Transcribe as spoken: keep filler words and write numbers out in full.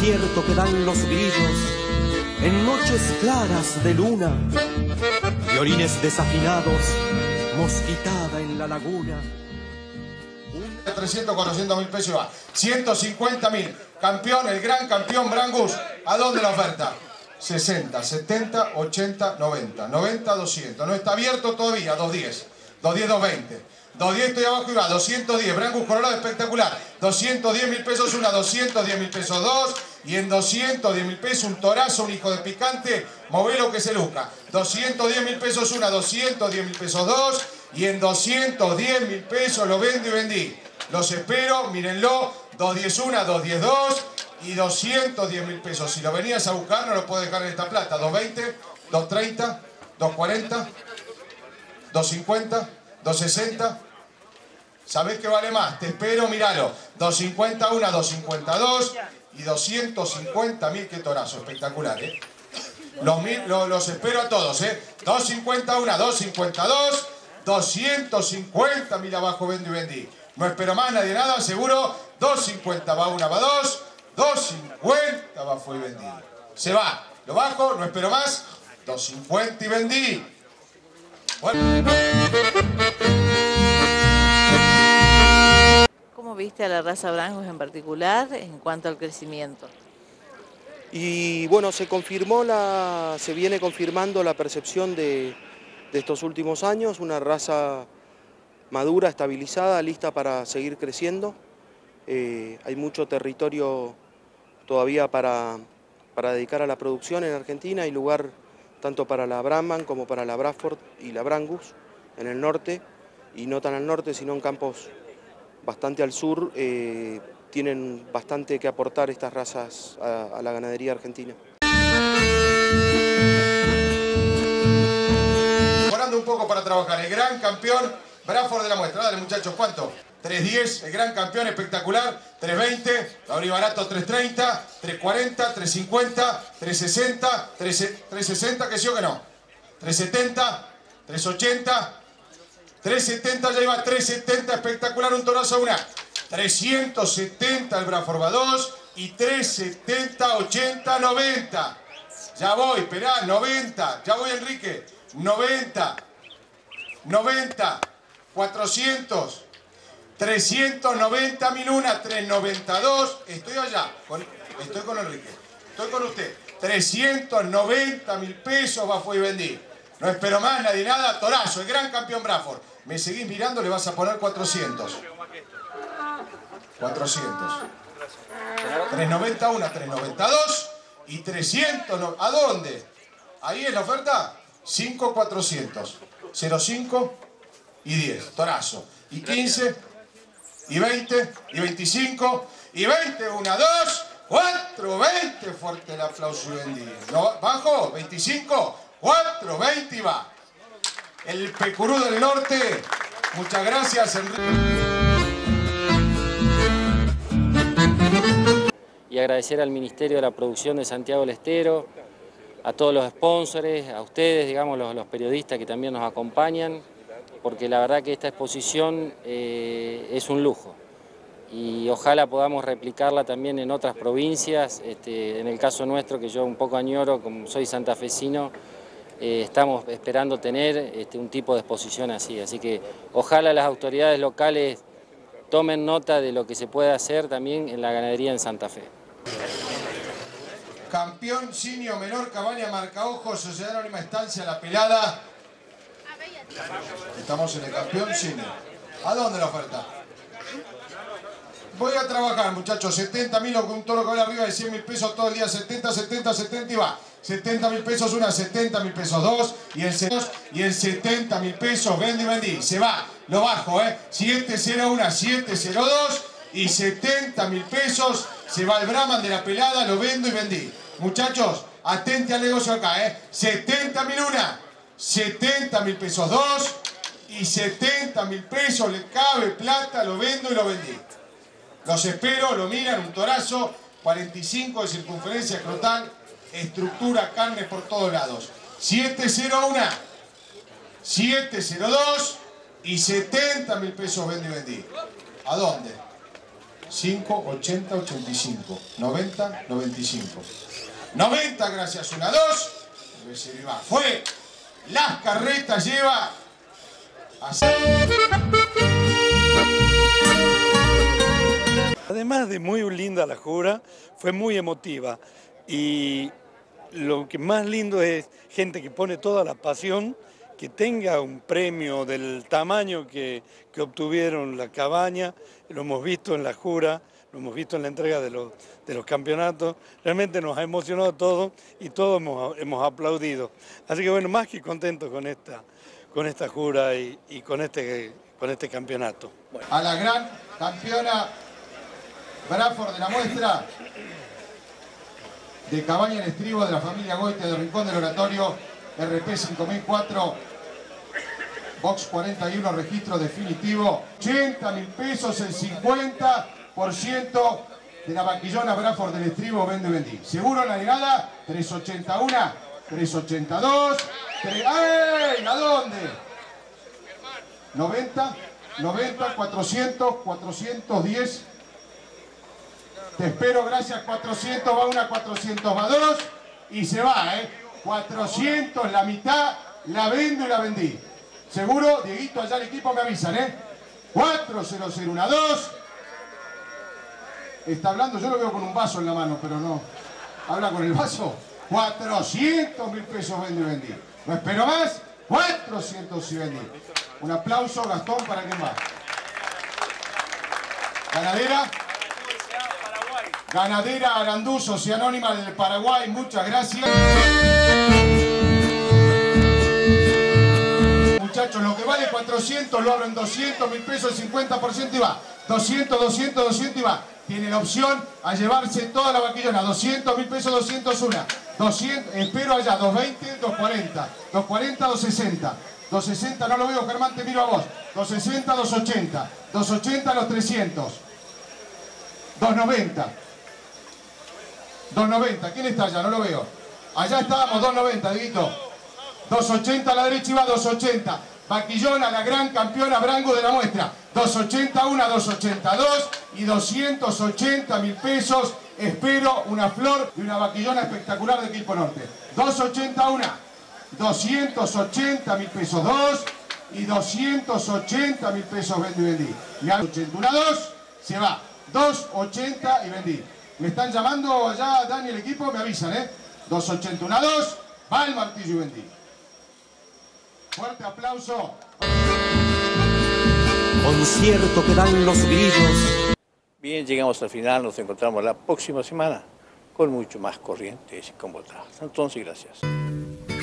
abierto que dan los brillos en noches claras de luna, violines desafinados, mosquitada en la laguna. trescientos, cuatrocientos mil pesos y va. ciento cincuenta mil. Campeón, el gran campeón Brangus. ¿A dónde la oferta? sesenta, setenta, ochenta, noventa. noventa, doscientos. No está abierto todavía. doscientos diez. doscientos diez, doscientos veinte. doscientos diez estoy abajo y va. doscientos diez. Brangus Colorado espectacular. doscientos diez mil pesos una. doscientos diez mil pesos dos. Y en doscientos diez mil pesos un torazo, un hijo de picante. Movelo que se luzca. doscientos diez mil pesos una. doscientos diez mil pesos dos. Y en doscientos diez mil pesos lo vendo y vendí. Los espero, mírenlo, doscientos diez una, doscientos diez dos y doscientos diez mil pesos. Si lo venías a buscar, no lo puedo dejar en esta plata. doscientos veinte, doscientos treinta, doscientos cuarenta, doscientos cincuenta, doscientos sesenta. ¿Sabés qué vale más? Te espero, míralo. doscientos cincuenta una, doscientos cincuenta dos y doscientos cincuenta mil. Qué torazo, espectacular, ¿eh? Los, mil, los, los espero a todos, ¿eh? doscientos cincuenta una, doscientos cincuenta dos, doscientos cincuenta mil abajo, vendo y vendí. No espero más, nadie nada, seguro. doscientos cincuenta va una, va dos. doscientos cincuenta va, fue y vendí. Se va, lo bajo, no espero más. doscientos cincuenta y vendí. Bueno. ¿Cómo viste a la raza Brangus en particular en cuanto al crecimiento? Y bueno, se confirmó la, se viene confirmando la percepción de, de estos últimos años, una raza madura, estabilizada, lista para seguir creciendo. Eh, hay mucho territorio todavía para, para dedicar a la producción en Argentina, hay lugar tanto para la Brahman como para la Bradford y la Brangus en el norte, y no tan al norte sino en campos bastante al sur. Eh, tienen bastante que aportar estas razas a, a la ganadería argentina. Mejorando un poco para trabajar, el gran campeón Bradford de la muestra. Dale, muchachos, ¿cuánto? tres diez, el gran campeón espectacular. tres veinte, Gabriel Barato tres treinta, tres cuarenta, tres cincuenta, tres sesenta, tres sesenta, que sí o que no. tres setenta, tres ochenta, tres setenta, ya iba tres setenta, espectacular, un torazo a una. trescientos setenta el Bradford va dos y tres setenta, ochenta, noventa. Ya voy, esperá, noventa, ya voy, Enrique. noventa, noventa, cuatrocientos, trescientos noventa mil una, trescientos noventa y dos, estoy allá, con, estoy con Enrique, estoy con usted, trescientos noventa mil pesos va, fue y vendí. No espero más, nadie nada, torazo, el gran campeón Bradford. Me seguís mirando, le vas a poner cuatrocientos. cuatrocientos. trescientos noventa y uno, trescientos noventa y dos y trescientos. ¿A dónde? Ahí es la oferta. cinco, cuatrocientos. cero cinco y diez. Torazo. Y quince y veinte y veinticinco y veinte. uno, dos, cuatro, veinte. Fuerte el aplauso y vendí. No, bajo. veinticinco, cuatro, veinte y va. El Pecurú del Norte. Muchas gracias, Enrique. Y agradecer al Ministerio de la Producción de Santiago del Estero, a todos los sponsors, a ustedes, digamos, los, los periodistas que también nos acompañan, porque la verdad que esta exposición eh, es un lujo y ojalá podamos replicarla también en otras provincias. Este, en el caso nuestro, que yo un poco añoro, como soy santafesino, eh, estamos esperando tener este, un tipo de exposición así, así que ojalá las autoridades locales tomen nota de lo que se puede hacer también en la ganadería en Santa Fe. Campeón Sinio Menor, Cabaña Marcaojos, Sociedad Anónima Estancia La Pelada. Estamos en el campeón Sinio. ¿A dónde la oferta? Voy a trabajar, muchachos, setenta mil, con un toro que vale arriba de cien mil pesos todo el día, setenta, setenta, setenta y va. setenta mil pesos una, setenta mil pesos dos y el, y el setenta mil pesos, vende y vendí. Se va, lo bajo, ¿eh? siete cero uno, siete cero dos y setenta mil pesos. Se va el Brahman de La Pelada, lo vendo y vendí. Muchachos, atente al negocio acá, ¿eh? setenta mil una, setenta mil pesos dos y setenta mil pesos le cabe plata, lo vendo y lo vendí. Los espero, lo miran, un torazo, cuarenta y cinco de circunferencia escrotal, estructura, carne por todos lados. siete cero uno, siete cero dos y setenta mil pesos vendo y vendí. ¿A dónde? cinco, ochenta, ochenta y cinco, noventa, noventa y cinco. noventa, gracias, una, dos. Reserva, fue. Las carretas lleva. Así. Además de muy linda la jura, fue muy emotiva. Y lo que más lindo es gente que pone toda la pasión, que tenga un premio del tamaño que, que obtuvieron la cabaña. Lo hemos visto en la jura, lo hemos visto en la entrega de los, de los campeonatos. Realmente nos ha emocionado todo y todos hemos, hemos aplaudido. Así que bueno, más que contento con esta, con esta jura y, y con, este, con este campeonato. Bueno. A la gran campeona Braford de la muestra de cabaña en estribo de la familia Goite de Rincón del Oratorio, R P cinco mil cuatro, box cuarenta y uno, registro definitivo, ochenta mil pesos, el cincuenta por ciento de la vaquillona Braford del estribo, vende vendí. Seguro en la llegada, trescientos ochenta y uno, trescientos ochenta y dos, tres, ¡ay! ¿A dónde? noventa, noventa, cuatrocientos, cuatrocientos diez. Te espero, gracias, cuatrocientos, va una, cuatrocientos, va dos, y se va, ¿eh? cuatrocientos, la mitad, la vendo y la vendí. Seguro, Dieguito, allá el equipo me avisan, ¿eh? cuatro cero cero uno dos. Está hablando, yo lo veo con un vaso en la mano, pero no. Habla con el vaso. cuatrocientos mil pesos vendo y vendí. No espero más, cuatrocientos y vendí. Un aplauso, Gastón, para quien va. Ganadera. Ganadera Arandú, Sociedad Anónima del Paraguay, muchas gracias. Muchachos, lo que vale cuatrocientos lo abro en doscientos mil pesos, el cincuenta por ciento y va. doscientos, doscientos, doscientos y va. Tiene la opción a llevarse toda la vaquillona. doscientos mil pesos, doscientos uno. doscientos, espero allá, doscientos veinte, doscientos cuarenta. doscientos cuarenta, doscientos sesenta. doscientos sesenta, no lo veo, Germán, te miro a vos. doscientos sesenta, doscientos ochenta. doscientos ochenta, los trescientos. doscientos noventa. doscientos noventa, ¿quién está allá? No lo veo. Allá estábamos, doscientos noventa, Dieguito. doscientos ochenta a la derecha y va doscientos ochenta. Vaquillona, la gran campeona Brangus de la muestra. doscientos ochenta y uno, doscientos ochenta y dos y doscientos ochenta mil pesos. Espero una flor de una vaquillona espectacular de Equipo Norte. doscientos ochenta y uno, doscientos ochenta mil pesos, dos y doscientos ochenta mil pesos vendo y vendí. doscientos ochenta y uno, dos, se va. doscientos ochenta y vendí. Me están llamando allá, Dani, el equipo, me avisan, ¿eh? doscientos ochenta y uno, dos, va el martillo y vendí. Fuerte aplauso. Concierto que dan los brillos. Bien, llegamos al final, nos encontramos la próxima semana con mucho más Corrientes y con botas. Entonces, gracias.